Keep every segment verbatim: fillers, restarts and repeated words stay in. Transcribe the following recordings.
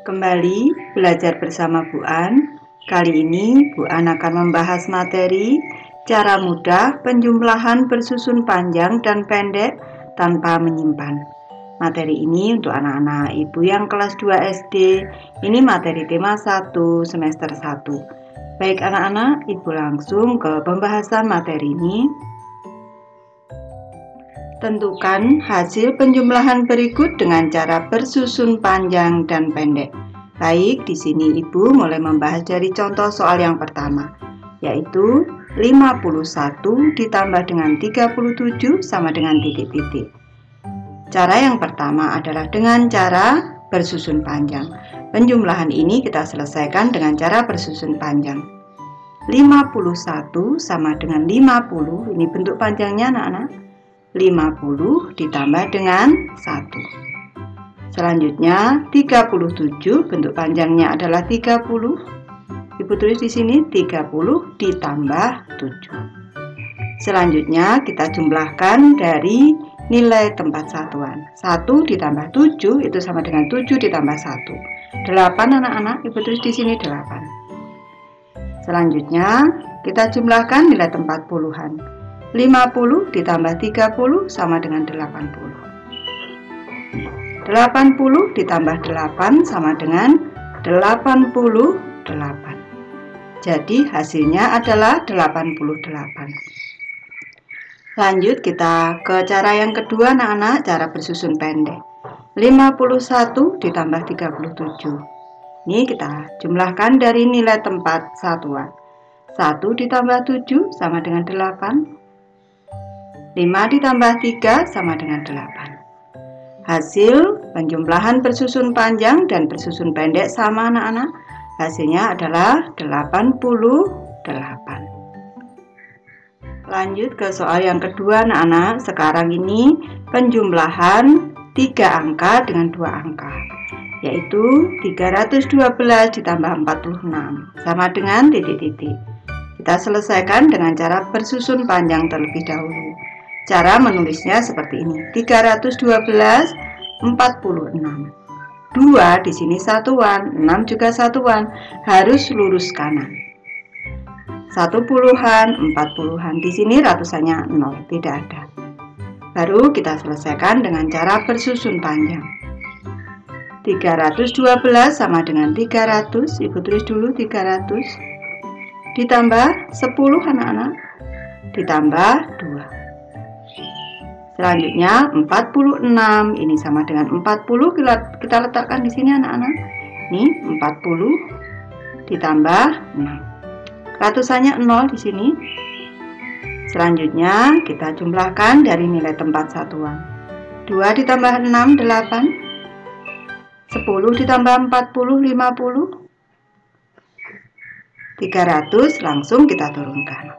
Kembali belajar bersama Bu An. Kali ini Bu An akan membahas materi cara mudah penjumlahan bersusun panjang dan pendek tanpa menyimpan. Materi ini untuk anak-anak ibu yang kelas dua S D. Ini materi tema satu semester satu. Baik anak-anak, ibu langsung ke pembahasan materi ini. Tentukan hasil penjumlahan berikut dengan cara bersusun panjang dan pendek. Baik, di sini Ibu mulai membahas dari contoh soal yang pertama, yaitu lima puluh satu ditambah dengan tiga puluh tujuh sama dengan titik-titik. Cara yang pertama adalah dengan cara bersusun panjang. Penjumlahan ini kita selesaikan dengan cara bersusun panjang. lima puluh satu sama dengan lima puluh, ini bentuk panjangnya anak-anak. lima puluh ditambah dengan satu. Selanjutnya tiga puluh tujuh, bentuk panjangnya adalah tiga puluh. Ibu tulis di sini tiga puluh ditambah tujuh. Selanjutnya kita jumlahkan dari nilai tempat satuan. satu ditambah tujuh itu sama dengan tujuh ditambah satu. delapan anak-anak, Ibu tulis di sini delapan. Selanjutnya kita jumlahkan nilai tempat puluhan. lima puluh ditambah tiga puluh sama dengan delapan puluh. delapan puluh ditambah delapan sama dengan delapan puluh delapan. Jadi hasilnya adalah delapan puluh delapan. Lanjut kita ke cara yang kedua anak-anak, cara bersusun pendek. lima puluh satu ditambah tiga puluh tujuh. Ini kita jumlahkan dari nilai tempat satuan. satu ditambah tujuh sama dengan delapan. lima ditambah tiga sama dengan delapan. Hasil penjumlahan bersusun panjang dan bersusun pendek sama anak-anak. Hasilnya adalah delapan puluh delapan. Lanjut ke soal yang kedua anak-anak. Sekarang ini penjumlahan tiga angka dengan dua angka, yaitu tiga ratus dua belas ditambah empat puluh enam sama dengan titik-titik. Kita selesaikan dengan cara bersusun panjang terlebih dahulu. Cara menulisnya seperti ini. tiga ratus dua belas, empat puluh enam. dua di sini satuan, enam juga satuan, harus lurus kanan. satu puluhan, empat puluhan. Di sini ratusannya nol, tidak ada. Baru kita selesaikan dengan cara bersusun panjang. tiga ratus dua belas sama dengan tiga ratus. Ibu tulis dulu tiga ratus. Ditambah sepuluh anak-anak. Ditambah dua. Selanjutnya empat puluh enam, ini sama dengan empat puluh, kita letakkan di sini anak-anak. Ini empat puluh ditambah enam. Ratusannya nol di sini. Selanjutnya kita jumlahkan dari nilai tempat satuan. dua ditambah enam, delapan. sepuluh ditambah empat puluh, lima puluh. tiga ratus langsung kita turunkan.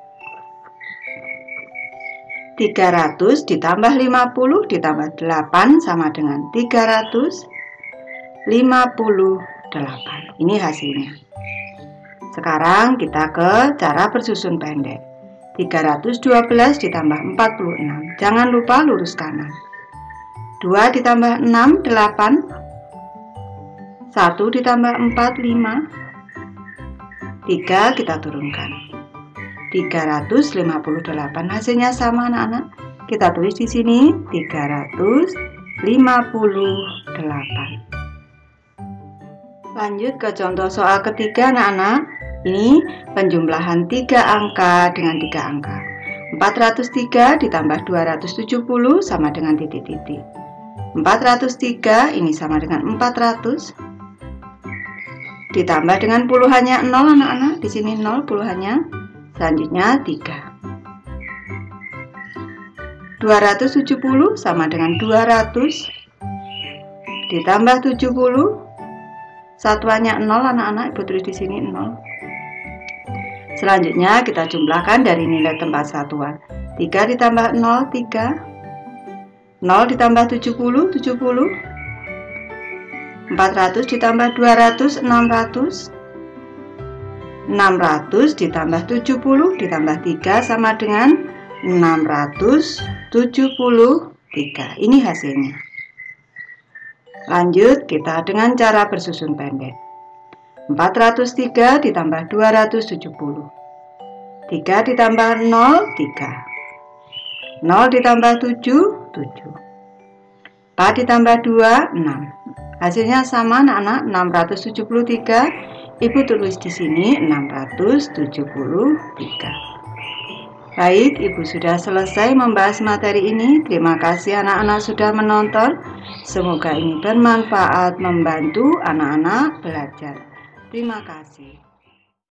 tiga ratus ditambah lima puluh ditambah delapan sama dengan tiga ratus lima puluh delapan. Ini hasilnya. Sekarang kita ke cara bersusun pendek. tiga ratus dua belas ditambah empat puluh enam. Jangan lupa lurus kanan. dua ditambah enam, delapan. satu ditambah empat, lima. tiga kita turunkan. tiga ratus lima puluh delapan. Hasilnya sama anak-anak. Kita tulis di sini tiga ratus lima puluh delapan. Lanjut ke contoh soal ketiga anak-anak. Ini penjumlahan tiga angka dengan tiga angka. empat ratus tiga ditambah dua ratus tujuh puluh sama dengan titik-titik. empat ratus tiga ini sama dengan empat ratus. Ditambah dengan puluhannya nol anak-anak. Di sini nol puluhannya. Selanjutnya tiga. dua ratus tujuh puluh sama dengan dua ratus. Ditambah tujuh puluh. Satuannya nol anak-anak, Ibu tulis di sini nol. Selanjutnya kita jumlahkan dari nilai tempat satuan. tiga ditambah nol, tiga. nol ditambah tujuh puluh, tujuh puluh. empat ratus ditambah dua ratus, enam ratus. enam ratus ditambah tujuh puluh ditambah tiga sama dengan enam ratus tujuh puluh tiga. Ini hasilnya. Lanjut kita dengan cara bersusun pendek. empat ratus tiga ditambah dua ratus tujuh puluh. tiga ditambah nol, tiga. nol ditambah tujuh, tujuh. empat ditambah dua, enam. Hasilnya sama anak-anak, enam ratus tujuh puluh tiga. Ibu tulis di sini enam ratus tujuh puluh tiga. Baik, Ibu sudah selesai membahas materi ini. Terima kasih anak-anak sudah menonton. Semoga ini bermanfaat membantu anak-anak belajar. Terima kasih.